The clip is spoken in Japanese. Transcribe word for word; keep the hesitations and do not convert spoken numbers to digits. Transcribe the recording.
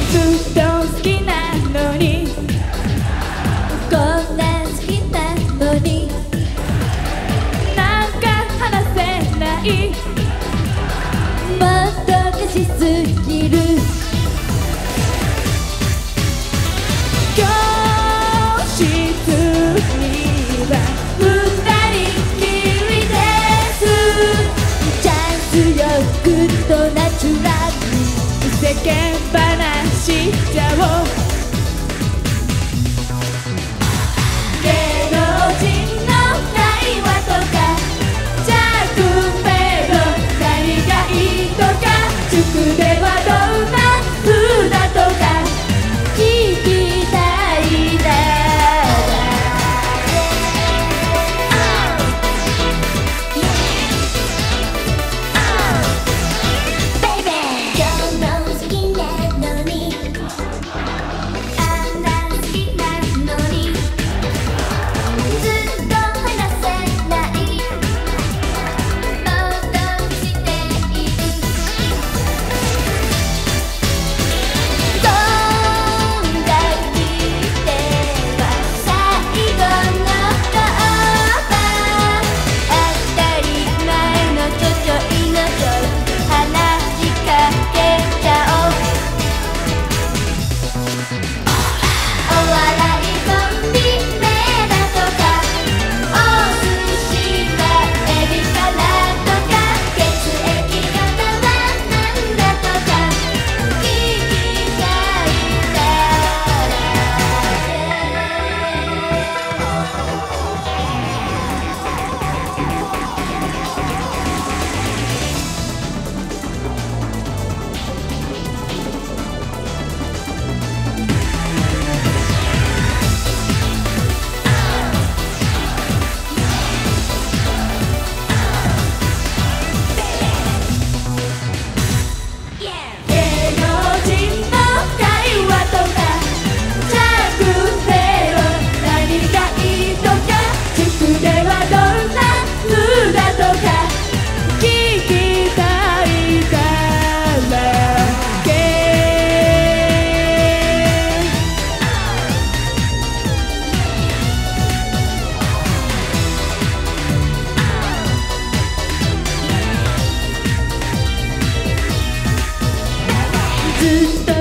ずっと好きなのにこんな好きなのになんか話せないもっとかしすぎる教室には二人きりですチャンスよくとナチュラルに世間話しちゃおう芸能人の会話とかジャックペロ何がいいとか塾ではどんな風だとか聞きたいなずっと